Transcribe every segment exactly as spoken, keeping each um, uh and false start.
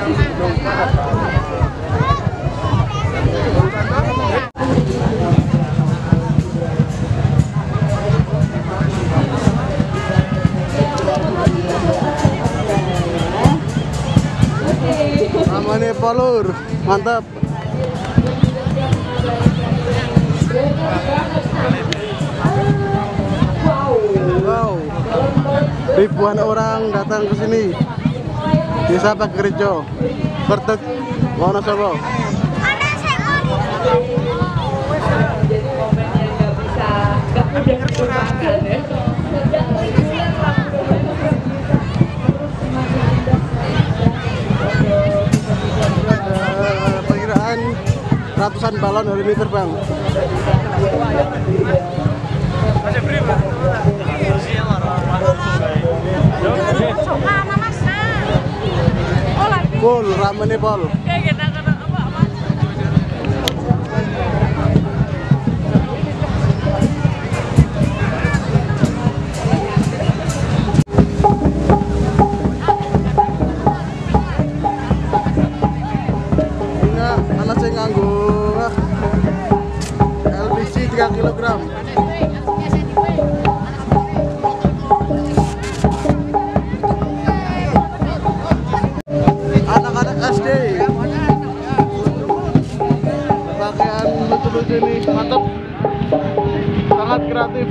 Namanya Polur, mantap. Wow, ribuan orang datang ke sini. Desa Pagerjo, Bertek, Wonosobo. Jadi momen yang nggak bisa, nggak mudah dilupakan ya. Perkiraan ratusan balon hari ini terbang. Pol, ramene pol. Ana sing nganggo L P G tiga kilogram. Anak-anak S D pakaian lucu-lucu nih, mantap, sangat kreatif.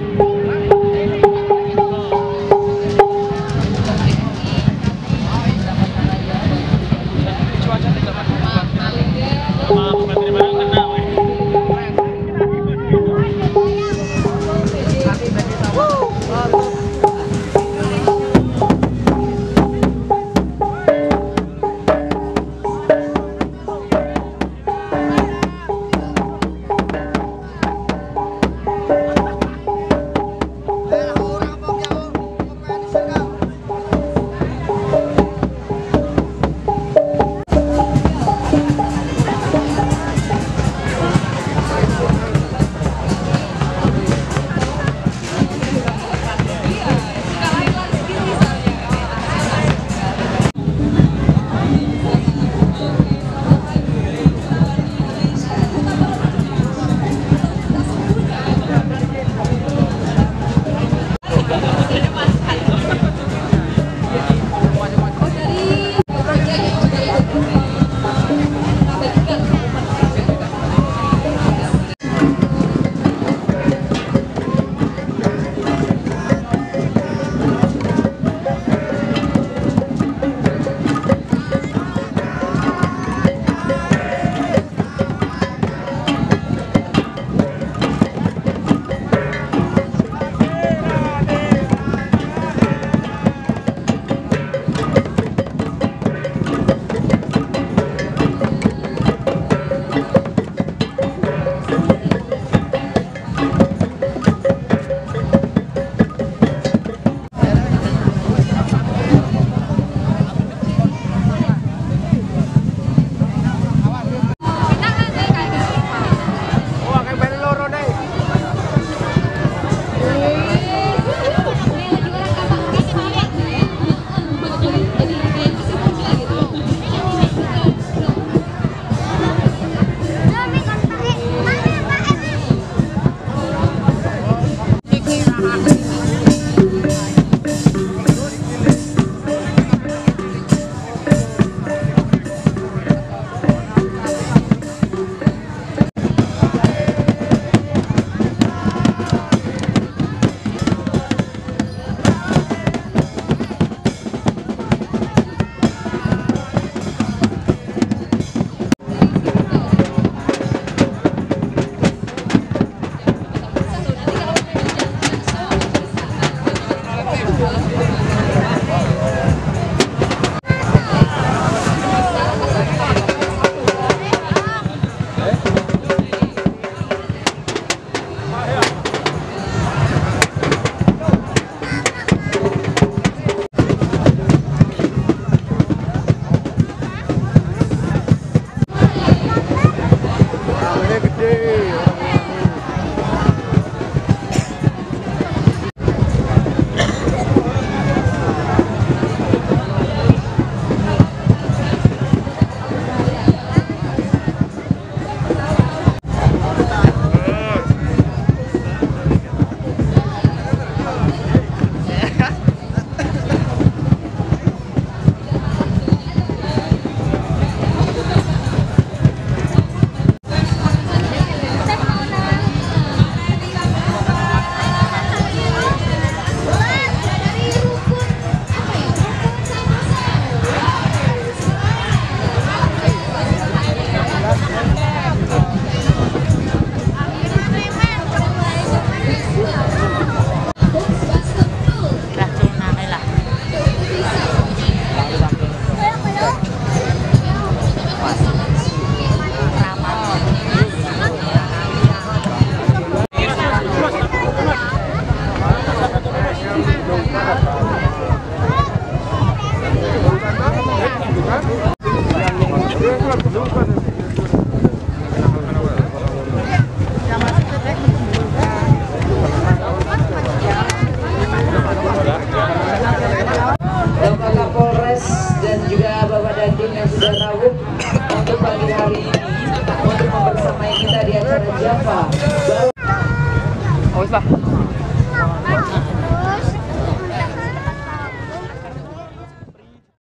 Bapak Kapolres dan juga Bapak Dandim yang sudah rawuh untuk pagi hari ini untuk membersamai kita di acara Java. Oh, wis lah.